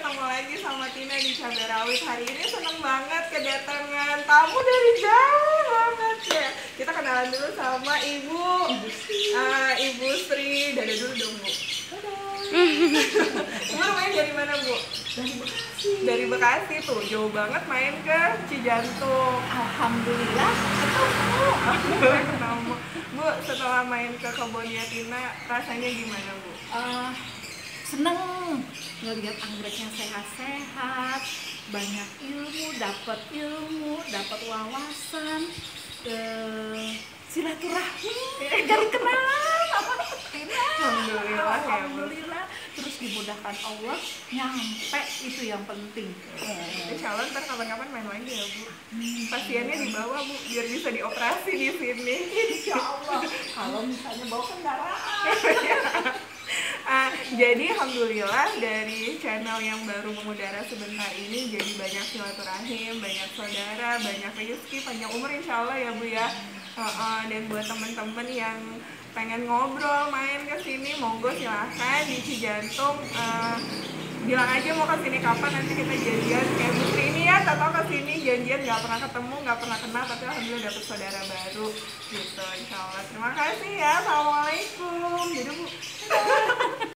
ketemu lagi sama Tina di Cabai Rawit. Hari ini seneng banget kedatangan tamu dari jauh banget ya. Kita kenalan dulu sama Ibu Sri. Dadah dulu dong, Bu. Ibu rumahnya dari mana, Bu? Dari Bekasi. Dari Bekasi tuh, jauh banget main ke Cijantung. Alhamdulillah ketemu. Ketemu. Bu, setelah main ke kebunnya Tina, rasanya gimana, Bu? Seneng ngelihat anggreknya sehat-sehat, banyak ilmu, dapat wawasan, silaturahmi, cari kenalan apa Tina. Alhamdulillah ya, Bu. Alhamdulillah. Terus dimudahkan Allah, nyampe itu yang penting. Insya Allah ntar kapan-kapan main lagi ya, Bu. Pasiennya dibawa, Bu, biar bisa dioperasi di sini. Insya Allah. Kalau misalnya bawa kendaraan. Jadi alhamdulillah dari channel yang baru mengudara sebentar ini jadi banyak silaturahim, banyak saudara, banyak rezeki, panjang umur insya Allah ya, Bu ya. Dan buat temen-temen yang pengen ngobrol, main ke sini, monggo silahkan di Cijantung. Bilang aja mau kesini kapan, nanti kita janjian kayak Bu Sri ini ya, atau kesini janjian nggak pernah ketemu, nggak pernah kenal, tapi alhamdulillah dapet saudara baru gitu insya Allah. Terima kasih ya, assalamualaikum. Jadi Bu.